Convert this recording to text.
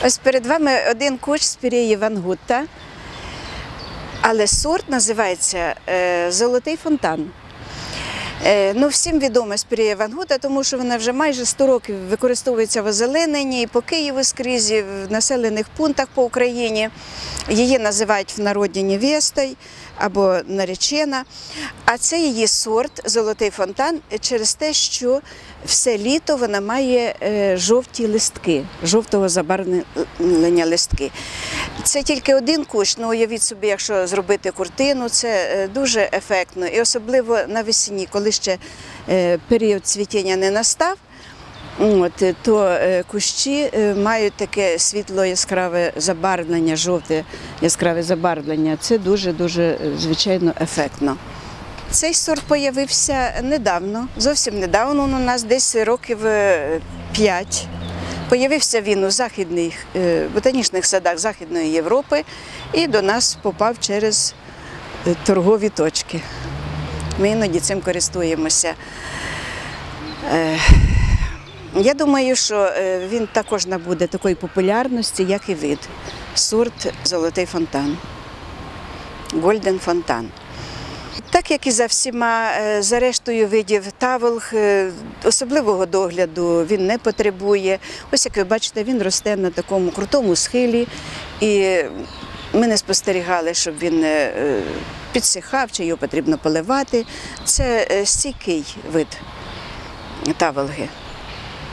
Ось перед вами один кущ спіреї Вангутта, але сорт називається «Золотий фонтан». Всім відома спірея Вангутта, тому що вона вже майже 100 років використовується в озелененні і по Києву скрізь, і в населених пунктах по Україні. Її називають в народі невестою або наречена. А це її сорт «Золотий фонтан» через те, що все літо вона має жовті листки, жовтого забарвлення листки. Це тільки один кущ, уявіть собі, якщо зробити картину, це дуже ефектно. І особливо навесні, коли ще період цвітіння не настав, то кущі мають таке світло-яскраве забарвлення, жовте яскраве забарвлення. Це дуже-дуже, звичайно, ефектно. Цей сорт з'явився недавно, зовсім недавно, у нас десь років 5. Появився він у ботанічних садах Західної Європи і до нас попав через торгові точки. Ми іноді цим користуємося. Я думаю, що він також набуде такої популярності, як і вид. Сорт «Золотий фонтан», «Голден фонтан». Так як і за всіма, за рештою видів таволг, особливого догляду він не потребує. Ось, як ви бачите, він росте на такому крутому схилі, і ми не спостерігали, щоб він підсихав, чи його потрібно поливати. Це стійкий вид таволги.